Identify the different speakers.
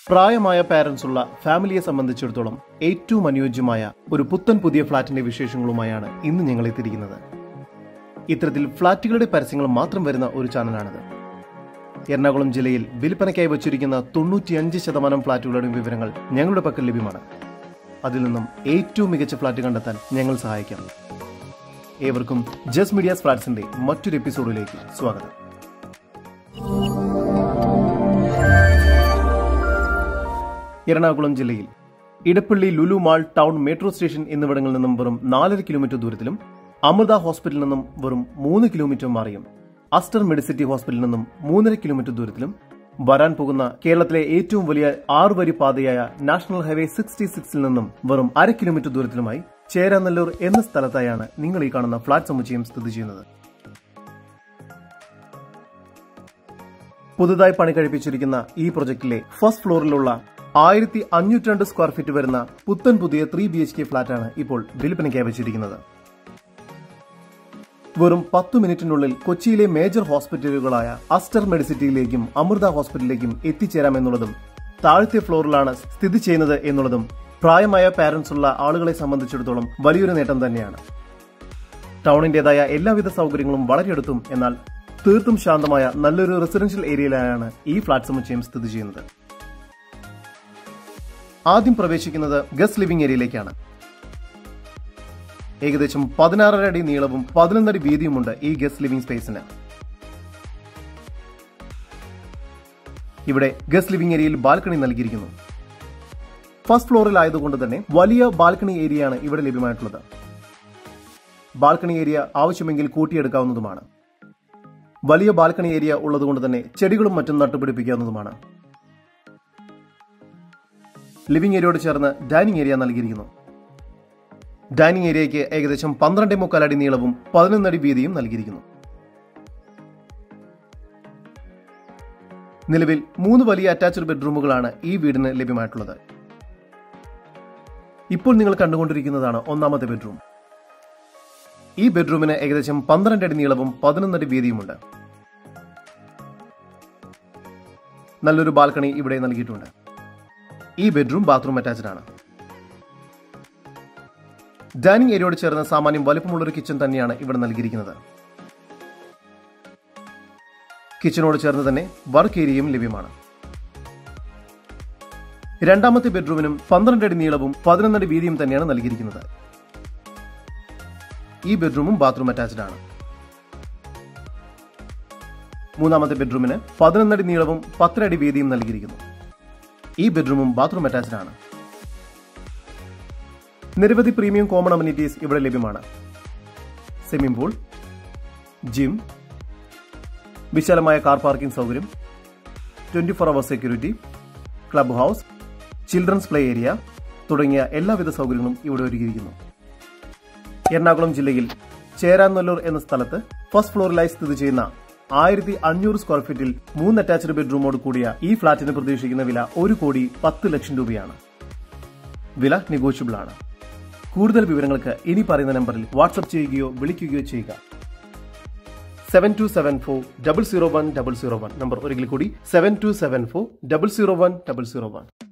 Speaker 1: പ്രായമായ പാരന്റ്സ് ഉള്ള ഫാമിലിയെ സംബന്ധിച്ചിടത്തോളം ഏറ്റവും അനുയോജ്യമായ ഒരു പുത്തൻ പുതിയ ഫ്ളാറ്റിന്റെ വിശേഷങ്ങളുമായാണ് ഇന്ന് ഞങ്ങൾ എത്തിയിരിക്കുന്നത്. ഇത്തരത്തിൽ ഫ്ളാറ്റുകളുടെ പരസ്യങ്ങൾ മാത്രം വരുന്ന ഒരു ചാനലാണിത്. എറണാകുളം ജില്ലയിൽ വിൽപ്പനയ്ക്കായി വച്ചിരിക്കുന്ന 95% ഫ്ളാറ്റുകളുടെയും വിവരങ്ങൾ ഞങ്ങളുടെ പക്കൽ ലഭ്യമാണ്. അതിൽ നിന്നും ഏറ്റവും മികച്ച ഫ്ളാറ്റ് കണ്ടെത്താൻ ഞങ്ങൾ സഹായിക്കാം. ഏവർക്കും ജസ്റ്റ് മീഡിയാസ് ഫ്ളാറ്റ്സിന്റെ മറ്റൊരു എപ്പിസോഡിലേക്ക് സ്വാഗതം. എറണാകുളം ജില്ലയിൽ Edappally Lulu mall town metro station എന്നിവിടങ്ങളിൽ നിന്നും വെറും 4.5 കിലോമീറ്റർ ദൂരത്തിലും, അമൃത ഹോസ്പിറ്റലിൽ നിന്നും വെറും 3 കിലോമീറ്റർ മാറിയും, അസ്റ്റർ മെഡിസിറ്റി ഹോസ്പിറ്റലിൽ നിന്നും 3.5 കിലോമീറ്റർ ദൂരത്തിലും വരാൻ പോകുന്ന കേരളത്തിലെ ഏറ്റവും വലിയ 6 വരി പാതയായ നാഷണൽ ഹൈവേ 66 നിന്നും വെറും 1/2 കിലോമീറ്റർ ദൂരത്തിലുമായി ചേരാനല്ലൂർ എന്ന സ്ഥലത്തായാണ് നിങ്ങൾ ഈ കാണുന്ന ഫ്ളാറ്റ് സമുച്ചയം സ്ഥിതി ചെയ്യുന്നത്. പുതുതായി പണി കഴിപ്പിച്ചിരിക്കുന്ന ഈ പ്രൊജക്ടിലെ ഫസ്റ്റ് ഫ്ലോറിലുള്ള 1502 സ്ക്വയർ ഫീറ്റ് വരുന്ന പുത്തൻ പുതിയ 3 BHK ഫ്ളാറ്റാണ് ഇപ്പോൾ വിൽപ്പനയ്ക്കായി വെച്ചിരിക്കുന്നത്. വെറും 10 മിനിറ്റിനുള്ളിൽ കൊച്ചിയിലെ മേജർ ഹോസ്പിറ്റലുകളായ അസ്റ്റർ മെഡിസിറ്റിയിലേക്കും അമൃത ഹോസ്പിറ്റലിലേക്കും എത്തിച്ചേരാമെന്നുള്ളതും, താഴത്തെ ഫ്ലോറിലാണ് സ്ഥിതി ചെയ്യുന്നത് എന്നുള്ളതും പ്രായമായ പാരന്റ്സ് ഉള്ള ആളുകളെ സംബന്ധിച്ചിടത്തോളം വലിയൊരു നേട്ടം തന്നെയാണ്. ടൗണിന്റേതായ എല്ലാവിധ സൗകര്യങ്ങളും വളരെ അടുത്തും എന്നാൽ തീർത്തും ശാന്തമായ നല്ലൊരു റെസിഡൻഷ്യൽ ഏരിയയിലാണ് ഈ ഫ്ളാറ്റ് സമുച്ചയം സ്ഥിതി ചെയ്യുന്നത്. ആദ്യം പ്രവേശിക്കുന്നത് ഗസ്റ്റ് ലിവിംഗ് ഏരിയയിലേക്കാണ്. ഏകദേശം 16.5 അടി നീളവും 11 അടി വീതിയുമുണ്ട് ഈ ഗസ്റ്റ് ലിവിംഗ് സ്പേസിന്. ഇവിടെ ഗസ്റ്റ് ലിവിംഗ് ഏരിയയിൽ ബാൽക്കണി നൽകിയിരിക്കുന്നു. ഫസ്റ്റ് ഫ്ലോറിലായതുകൊണ്ട് തന്നെ വലിയ ബാൽക്കണി ഏരിയയാണ് ഇവിടെ ലഭ്യമായിട്ടുള്ളത്. ബാൽക്കണി ഏരിയ ആവശ്യമെങ്കിൽ കൂട്ടിയെടുക്കാവുന്നതുമാണ്. വലിയ ബാൽക്കണി ഏരിയ ഉള്ളതുകൊണ്ട് തന്നെ ചെടികളും മറ്റും നട്ടുപിടിപ്പിക്കാവുന്നതുമാണ്. ലിവിംഗ് ഏരിയയോട് ചേർന്ന് ഡൈനിങ് ഏരിയ നൽകിയിരിക്കുന്നു. ഡൈനിങ് ഏരിയയ്ക്ക് ഏകദേശം 12.25 അടി നീളവും 11 അടി വീതിയും നൽകിയിരിക്കുന്നു. നിലവിൽ 3 വലിയ അറ്റാച്ച്ഡ് ബെഡ്റൂമുകളാണ് ഈ വീടിന് ലഭ്യമായിട്ടുള്ളത്. ഇപ്പോൾ നിങ്ങൾ കണ്ടുകൊണ്ടിരിക്കുന്നതാണ് ഒന്നാമത്തെ ബെഡ്റൂം. ഈ ബെഡ്റൂമിന് ഏകദേശം 12 അടി നീളവും 11 അടി വീതിയുമുണ്ട്. നല്ലൊരു ബാൽക്കണി ഇവിടെ നൽകിയിട്ടുണ്ട്. ഈ ബെഡ്റൂം ബാത്റൂം അറ്റാച്ച്ഡ് ആണ്. ഡൈനിങ് ഏരിയയോട് ചേർന്ന് സാമാന്യം വലുപ്പമുള്ളൊരു കിച്ചൺ തന്നെയാണ് ഇവിടെ നൽകിയിരിക്കുന്നത്. കിച്ചണോട് ചേർന്ന് തന്നെ വർക്ക് ഏരിയയും ലഭ്യമാണ്. രണ്ടാമത്തെ ബെഡ്റൂമിനും 12 അടി നീളവും 11 അടി വീതിയും തന്നെയാണ് നൽകിയിരിക്കുന്നത്. ഈ ബെഡ്റൂമും ബാത്റൂം അറ്റാച്ച്ഡ് ആണ്. മൂന്നാമത്തെ ബെഡ്റൂമിന് 11 അടി നീളവും 10 അടി വീതിയും നൽകിയിരിക്കുന്നു. ഈ ബെഡ്റൂമും ബാത്റൂം അറ്റാച്ച്ഡ് ആണ്. നിരവധി പ്രീമിയം കോമൺ അമ്യൂണിറ്റീസ് ഇവിടെ ലഭ്യമാണ്. സ്വിമ്മിംഗ് പൂൾ, ജിം, വിശാലമായ കാർ പാർക്കിംഗ് സൗകര്യം, 24 hour security, club house, children's play area തുടങ്ങിയ എല്ലാവിധ സൗകര്യങ്ങളും ഇവിടെ ഒരുക്കിയിരിക്കുന്നു. എറണാകുളം ജില്ലയിൽ ചേരാനല്ലൂർ എന്ന സ്ഥലത്ത് ഫസ്റ്റ് ഫ്ലോറിലായി സ്ഥിതി ചെയ്യുന്ന 1500 സ്ക്വയർ ഫീറ്റിൽ 3 അറ്റാച്ച്ഡ് ബെഡ്റൂമോട് കൂടിയ ഈ ഫ്ളാറ്റിന് പ്രതീക്ഷിക്കുന്ന വില 1,10,00,000 രൂപയാണ്. വില നെഗോഷ്യബിൾ ആണ്. കൂടുതൽ വിവരങ്ങൾക്ക് ഇനി പറയുന്ന നമ്പറിൽ വാട്സ്ആപ്പ് ചെയ്യുകയോ വിളിക്കുകയോ ചെയ്യുക. 7274 001 001 നമ്പർ ഒരിക്കൽ കൂടി 7274 001 001.